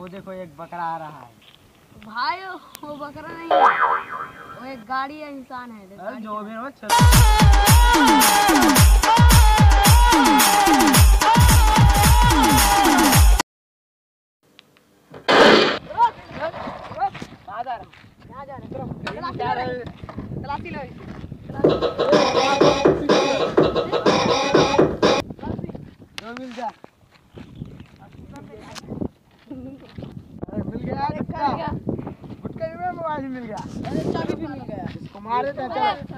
वो देखो एक बकरा आ रहा है भाई, वो बकरा नहीं है, वो एक गाड़ी है, इंसान है। जो भी हो मिल गया गुटका भी मोबाइल मिल गया, चाबी भी मिल गया, इसको मारे थे।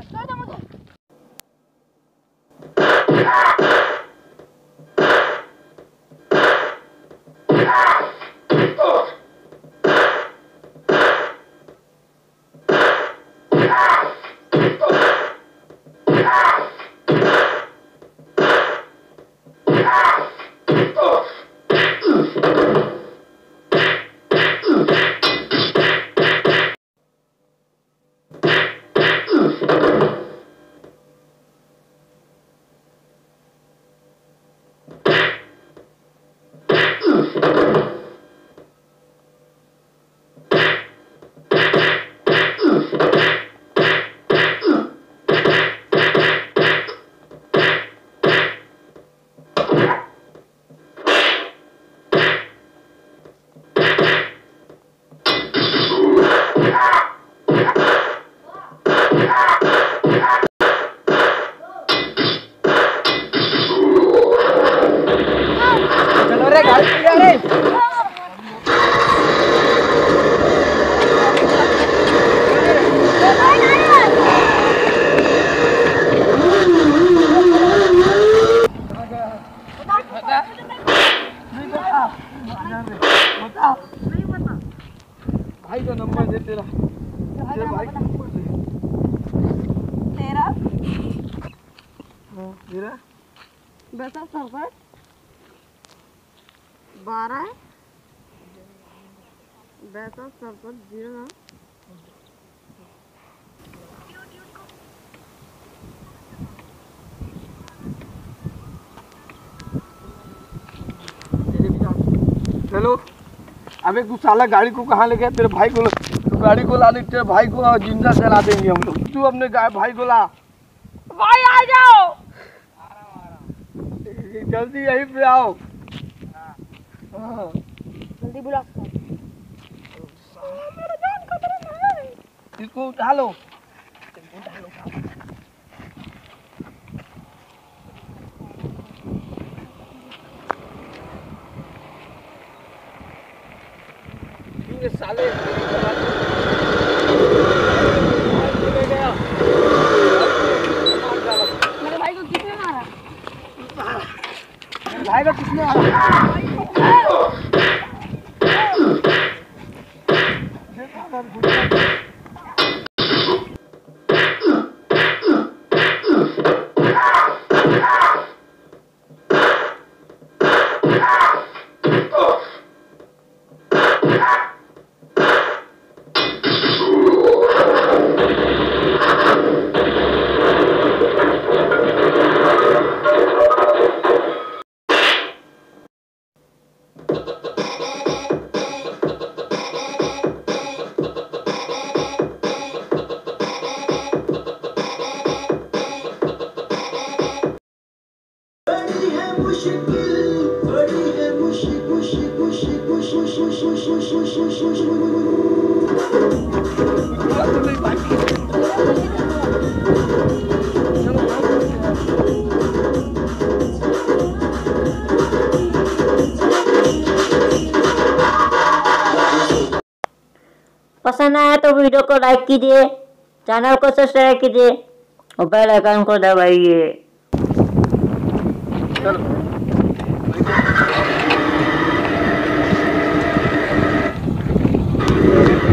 भाई का नंबर दे तेरा। भाई का नंबर दे तेरा। मेरा 12 0 हेलो, अबे तू साला गाड़ी को कहाँ ले गया? तेरे भाई को तू गाड़ी को ला, तेरे भाई को जिंदा जला देंगे हम लोग। तू अपने भाई को ला। भाई आ जाओ, जल्दी यहीं पे आओ। जल्दी बुला। मेरा जान खतरे में है। इसको उठा लो। ये साले मेरे भाई को किसने मारा? भाई को किसने मारा? पसंद आया तो वीडियो को लाइक कीजिए, चैनल को सब्सक्राइब कीजिए और बेल आइकन को दबाइए। चलो।